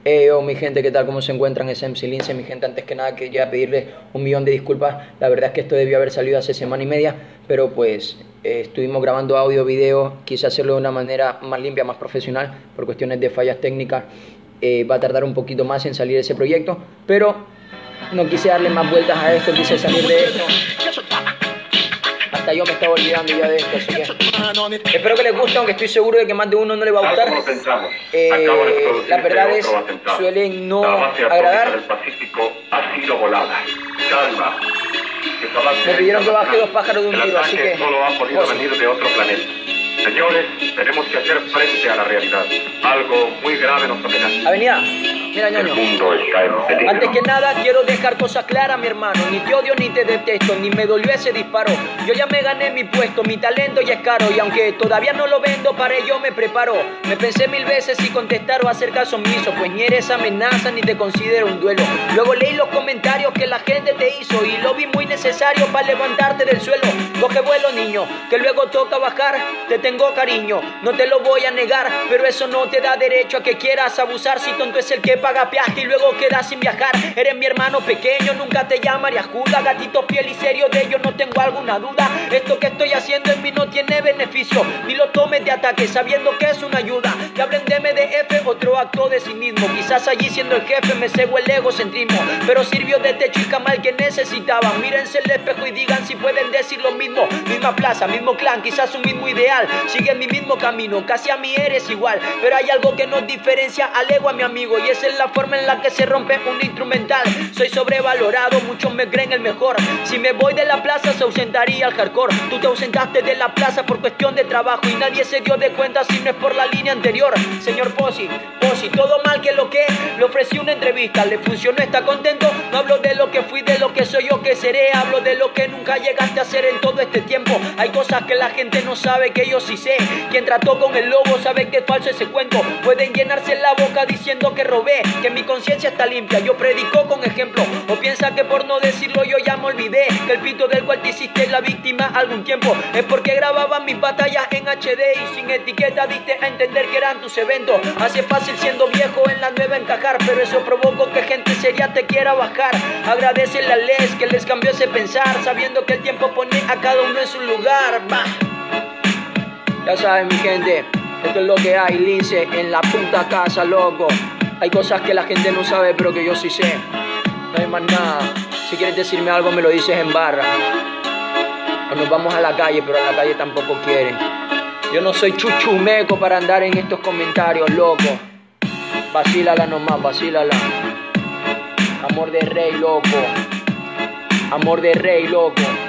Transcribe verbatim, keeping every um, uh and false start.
Hey, yo, mi gente, ¿qué tal? ¿Cómo se encuentran? Es M C Lince, mi gente. Antes que nada, quería pedirles un millón de disculpas. La verdad es que esto debió haber salido hace semana y media, pero pues eh, estuvimos grabando audio, video. Quise hacerlo de una manera más limpia, más profesional, por cuestiones de fallas técnicas. Eh, va a tardar un poquito más en salir ese proyecto, pero no quise darle más vueltas a esto, quise salir de esto. Hasta yo me estaba olvidando ya de esto, así que espero que les guste, aunque estoy seguro de que más de uno no le va a gustar. Eh, las verdades suelen no agradar. Me pidieron que baje dos pájaros de un tiro, así que solo ha podido venir de otro planeta. Señores, tenemos que hacer frente a la realidad. Algo muy grave nos amenaza. Avenida, mira, ñoño. El mundo está en peligro. Antes que nada quiero dejar cosas claras, mi hermano. Ni te odio ni te detesto, ni me dolió ese disparo. Yo ya me gané mi puesto, mi talento ya es caro. Y aunque todavía no lo vendo, para ello me preparo. Me pensé mil veces si contestar o hacer caso omiso, pues ni eres amenaza ni te considero un duelo. Luego leí los comentarios que la gente te hizo y lo vi muy necesario para levantarte del suelo. Coge vuelo, niño, que luego toca bajar. Te tengo cariño, no te lo voy a negar, pero eso no te da derecho a que quieras abusar. Si tonto es el que paga peaje y luego queda sin viajar. Eres mi hermano pequeño, nunca te llamaría Judas. Gatito fiel y serio, de ello no tengo alguna duda. Esto que estoy haciendo en mí no tiene beneficio, ni lo tomes de ataque sabiendo que es una ayuda. Que hablen de M D F, otro acto de cinismo. Quizás allí siendo el jefe me cego el egocentrismo, pero sirvió de techo y camal que necesitaban. Mírense el espejo y digan si pueden decir lo mismo. Misma plaza, mismo clan, quizás un mismo ideal. Sigue mi mismo camino, casi a mí eres igual, pero hay algo que nos diferencia al ego, a mi amigo, y esa es la forma en la que se rompe un instrumental. Soy sobrevalorado, muchos me creen el mejor. Si me voy de la plaza se ausentaría el hardcore. Tú te ausentaste de la plaza por cuestión de trabajo y nadie se dio de cuenta si no es por la línea anterior. Señor Posi, Posi, todo mal que lo que le ofrecí una entrevista, le funcionó, está contento. No hablo de lo que fui, de lo que soy o que seré, hablo de lo que nunca llegaste a hacer en todo este tiempo. Hay cosas que la gente no sabe que yo sí sé. Quien trató con el lobo sabe que es falso ese cuento. Pueden llenarse la boca diciendo que robé, que mi conciencia está limpia, yo predico con ejemplo. O piensa que por no decirlo yo ya me olvidé, que el pito del cual te hiciste la víctima algún tiempo es porque grababan mis batallas en H D y sin etiqueta diste a entender que eran tus eventos. Hace fácil siendo viejo en la nueva encajar, pero eso provocó que gente seria te quiera bajar. Agradece a Les que les cambió ese pensar, sabiendo que el tiempo pone a cada uno en su lugar. Bah. Ya saben, mi gente, esto es lo que hay, Lince, en la puta casa, loco. Hay cosas que la gente no sabe, pero que yo sí sé. No hay más nada. Si quieres decirme algo, me lo dices en barra. O nos vamos a la calle, pero a la calle tampoco quieren. Yo no soy chuchumeco para andar en estos comentarios, loco. Vacílala nomás, vacílala. Amor de rey, loco. Amor de rey, loco.